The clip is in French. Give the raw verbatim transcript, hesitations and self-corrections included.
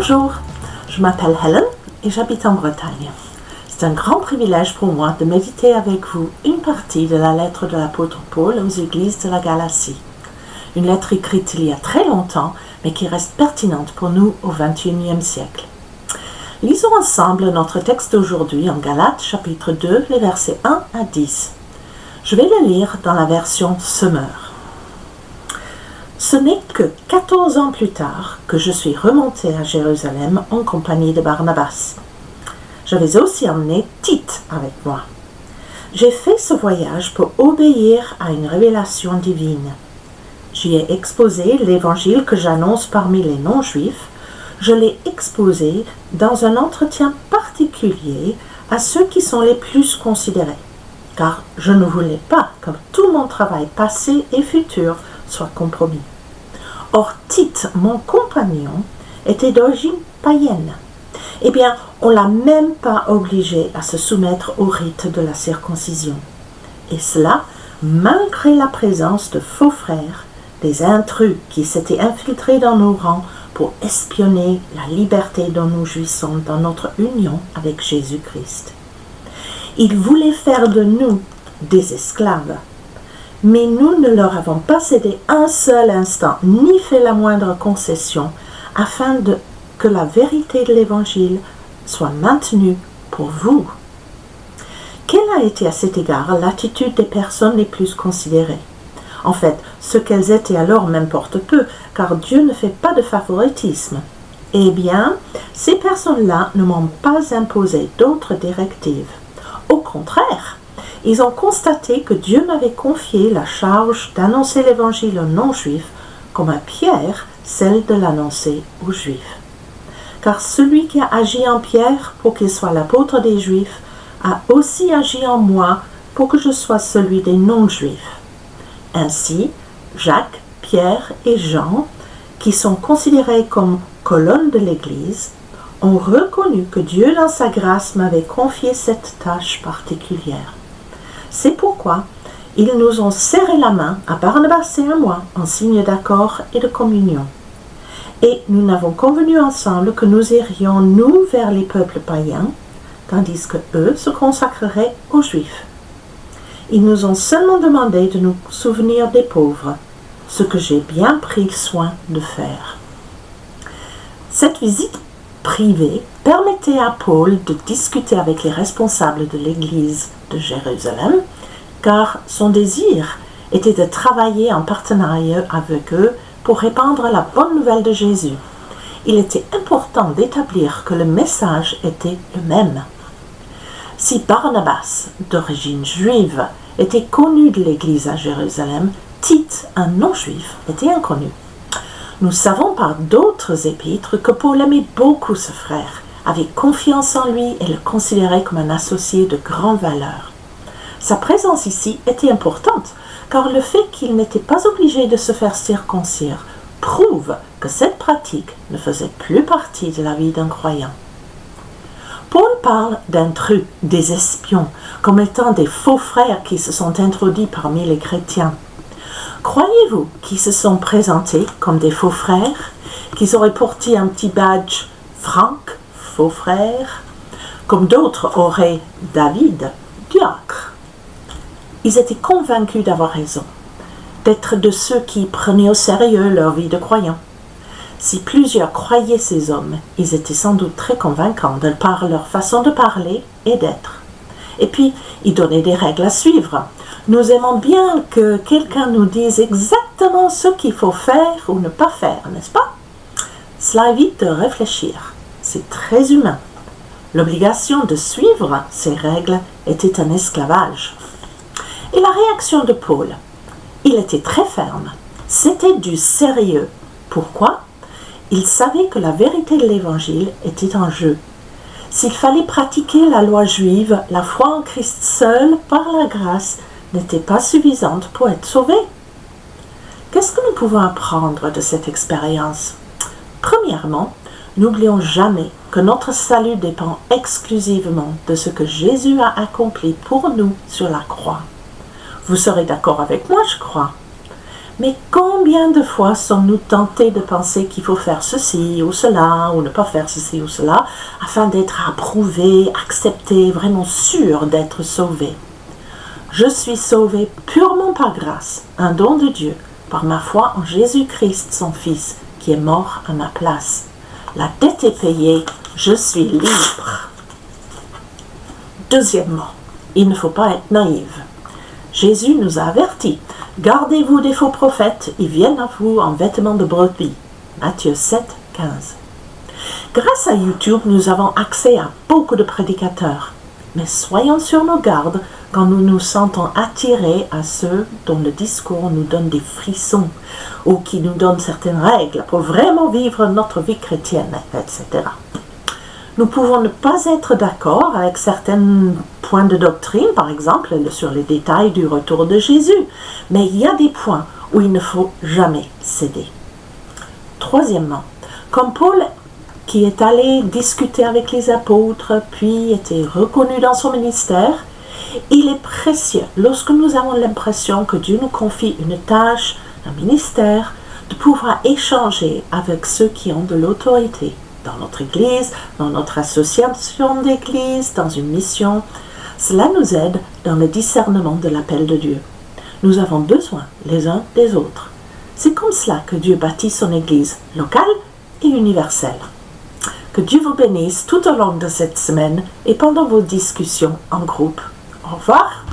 Bonjour, je m'appelle Helen et j'habite en Bretagne. C'est un grand privilège pour moi de méditer avec vous une partie de la lettre de l'apôtre Paul aux églises de la Galatie. Une lettre écrite il y a très longtemps, mais qui reste pertinente pour nous au vingt et unième siècle. Lisons ensemble notre texte d'aujourd'hui en Galates chapitre deux, les versets un à dix. Je vais le lire dans la version Semeur. Ce n'est que quatorze ans plus tard que je suis remonté à Jérusalem en compagnie de Barnabas. J'avais aussi emmené Tite avec moi. J'ai fait ce voyage pour obéir à une révélation divine. J'y ai exposé l'évangile que j'annonce parmi les non-juifs. Je l'ai exposé dans un entretien particulier à ceux qui sont les plus considérés, car je ne voulais pas que tout mon travail passé et futur soit compromis. Or, Tite, mon compagnon, était d'origine païenne. Eh bien, on ne l'a même pas obligé à se soumettre au rite de la circoncision. Et cela, malgré la présence de faux frères, des intrus qui s'étaient infiltrés dans nos rangs pour espionner la liberté dont nous jouissons dans notre union avec Jésus-Christ. Ils voulaient faire de nous des esclaves. Mais nous ne leur avons pas cédé un seul instant, ni fait la moindre concession, afin de, que la vérité de l'Évangile soit maintenue pour vous. Quelle a été à cet égard l'attitude des personnes les plus considérées? En fait, ce qu'elles étaient alors m'importe peu, car Dieu ne fait pas de favoritisme. Eh bien, ces personnes-là ne m'ont pas imposé d'autres directives. Au contraire, ils ont constaté que Dieu m'avait confié la charge d'annoncer l'Évangile aux non-juifs, comme à Pierre celle de l'annoncer aux Juifs. Car celui qui a agi en Pierre pour qu'il soit l'apôtre des Juifs a aussi agi en moi pour que je sois celui des non-juifs. Ainsi, Jacques, Pierre et Jean, qui sont considérés comme colonnes de l'Église, ont reconnu que Dieu dans sa grâce m'avait confié cette tâche particulière. C'est pourquoi ils nous ont serré la main à Barnabas et à moi en signe d'accord et de communion. Et nous n'avons convenu ensemble que nous irions nous vers les peuples païens, tandis que eux se consacreraient aux Juifs. Ils nous ont seulement demandé de nous souvenir des pauvres, ce que j'ai bien pris soin de faire. Cette visite privée permettait à Paul de discuter avec les responsables de l'Église de Jérusalem, car son désir était de travailler en partenariat avec eux pour répandre la bonne nouvelle de Jésus. Il était important d'établir que le message était le même. Si Barnabas, d'origine juive, était connu de l'Église à Jérusalem, Tite, un non-juif, était inconnu. Nous savons par d'autres épîtres que Paul aimait beaucoup ce frère, avait confiance en lui et le considérait comme un associé de grande valeur. Sa présence ici était importante, car le fait qu'il n'était pas obligé de se faire circoncire prouve que cette pratique ne faisait plus partie de la vie d'un croyant. Paul parle d'intrus, des espions, comme étant des faux frères qui se sont introduits parmi les chrétiens. Croyez-vous qu'ils se sont présentés comme des faux frères, qu'ils auraient porté un petit badge « Franck, faux frère », comme d'autres auraient « David, diacre ». Ils étaient convaincus d'avoir raison, d'être de ceux qui prenaient au sérieux leur vie de croyants. Si plusieurs croyaient ces hommes, ils étaient sans doute très convaincants de par leur façon de parler et d'être. Et puis, ils donnaient des règles à suivre. Nous aimons bien que quelqu'un nous dise exactement ce qu'il faut faire ou ne pas faire, n'est-ce pas? Cela évite de réfléchir. C'est très humain. L'obligation de suivre ces règles était un esclavage. Et la réaction de Paul? Il était très ferme. C'était du sérieux. Pourquoi? Il savait que la vérité de l'Évangile était en jeu. S'il fallait pratiquer la loi juive, la foi en Christ seule, par la grâce, n'était pas suffisante pour être sauvé. Qu'est-ce que nous pouvons apprendre de cette expérience? Premièrement, n'oublions jamais que notre salut dépend exclusivement de ce que Jésus a accompli pour nous sur la croix. Vous serez d'accord avec moi, je crois. Mais combien de fois sommes-nous tentés de penser qu'il faut faire ceci ou cela, ou ne pas faire ceci ou cela, afin d'être approuvés, acceptés, vraiment sûrs d'être sauvés? Je suis sauvé purement par grâce, un don de Dieu, par ma foi en Jésus-Christ, son Fils, qui est mort à ma place. La dette est payée, je suis libre. Deuxièmement, il ne faut pas être naïf. Jésus nous a avertis. Gardez-vous des faux prophètes, ils viennent à vous en vêtements de brebis. Matthieu sept, quinze. Grâce à YouTube, nous avons accès à beaucoup de prédicateurs. Mais soyons sur nos gardes quand nous nous sentons attirés à ceux dont le discours nous donne des frissons ou qui nous donnent certaines règles pour vraiment vivre notre vie chrétienne, et cetera. Nous pouvons ne pas être d'accord avec certains points de doctrine, par exemple sur les détails du retour de Jésus, mais il y a des points où il ne faut jamais céder. Troisièmement, comme Paul qui est allé discuter avec les apôtres, puis était reconnu dans son ministère, il est précieux, lorsque nous avons l'impression que Dieu nous confie une tâche, un ministère, de pouvoir échanger avec ceux qui ont de l'autorité, dans notre Église, dans notre association d'Église, dans une mission. Cela nous aide dans le discernement de l'appel de Dieu. Nous avons besoin les uns des autres. C'est comme cela que Dieu bâtit son Église, locale et universelle. Que Dieu vous bénisse tout au long de cette semaine et pendant vos discussions en groupe. Au revoir.